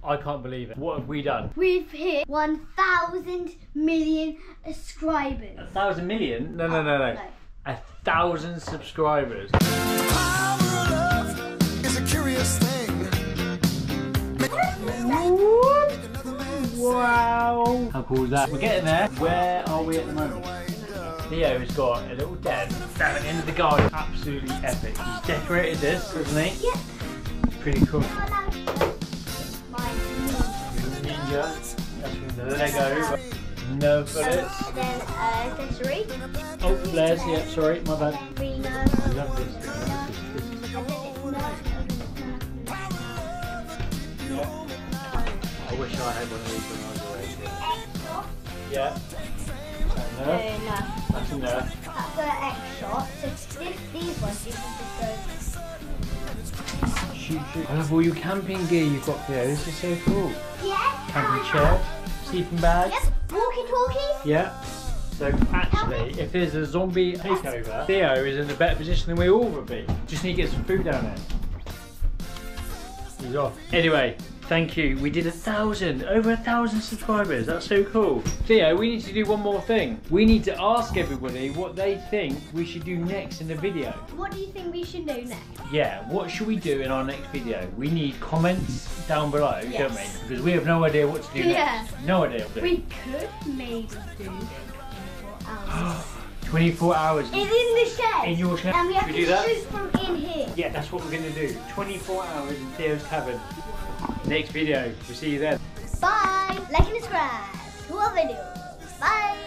I can't believe it. What have we done? We've hit 1,000 million subscribers. 1,000 million? No. 1,000 subscribers. It's a curious thing. Wow! How cool is that? We're getting there. Where are we at the moment? Theo's got a little den down at the end of the garden. Absolutely epic. He's decorated this, hasn't he? Yep. Pretty cool. Ninja. That's from the Lego. Nerve bullets. Then accessory. Oh, flares. Yeah, sorry, my bad. Reno. I love this. I wish I had one of these when I was away. Yeah. Nerf. No. That's a Nerf. That's an X shot. So these ones you can just Shoot. I love all your camping gear you've got there. This is so cool. Yeah. Camping chair, sleeping bag. Yep. Walkie-talkies. Yeah. So actually, if there's a zombie takeover, Theo is in a better position than we all would be. Just need to get some food down there. He's off. Anyway. Thank you. We did 1,000, over 1,000 subscribers. That's so cool. Theo, we need to do one more thing. We need to ask everybody what they think we should do next in the video. What do you think we should do next? Yeah, what should we do in our next video? We need comments down below, Yes. don't we? Because we have no idea what to do next. No idea what to do. We could maybe do 24 hours. 24 hours. It's in the shed. In your shed. And we have Should to we do that? shoot from in here. Yeah, that's what we're going to do. 24 hours in Theo's cabin. Next video. We'll see you then. Bye. Like and subscribe to our videos. Bye.